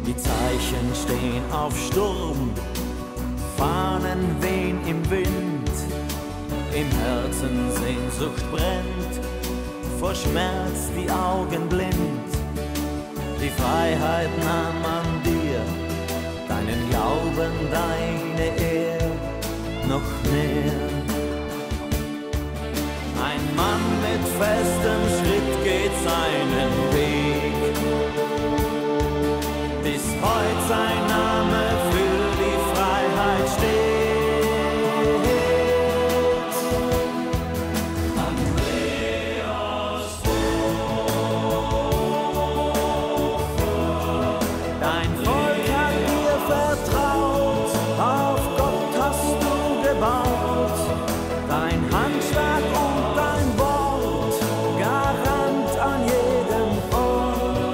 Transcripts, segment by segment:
Die Zeichen stehen auf Sturm, Fahnen wehen im Wind, im Herzen Sehnsucht brennt, vor Schmerz die Augen blind. Die Freiheit nahm an dir, deinen Glauben, deine Ehr noch mehr. Ein Mann mit festem Schritt geht seinen Weg, bis heut sein Name für die Freiheit steht. Andreas Hofer, dein Volk hat dir vertraut, auf Gott hast du gebaut, dein Handschlag und dein Wort, Garant an jedem Ort.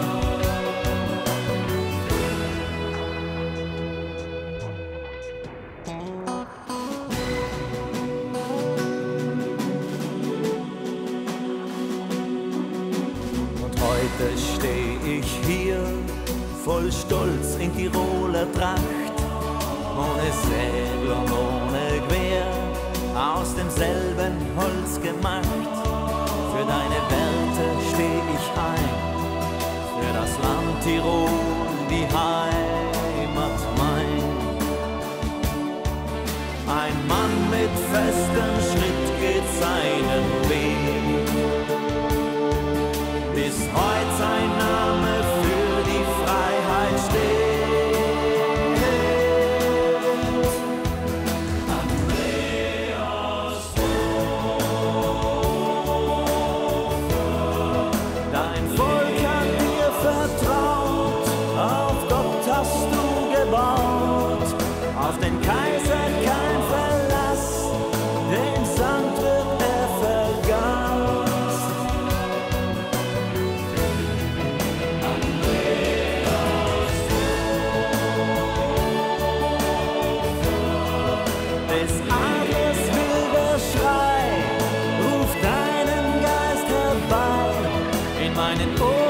Und heute steh ich hier, voll Stolz in Tiroler Tracht, ohne Säbel und ohne Gewehr, aus demselben Holz gemacht. Für deine Werte steh ich ein, für das Land Tirol, die Heimat mein. Ein Mann mit festem Schritt geht seinen Weg, bis heut sein Name für die Freiheit steht. Andreas Hofer, dein Volk hat dir vertraut, auf Gott hast du gebaut, auf den Kaiser kein Verlass, dem Sand wird er vergaß. Des Adlers wilder Schrei ruft deinen Geist herbei in meinen Ohren.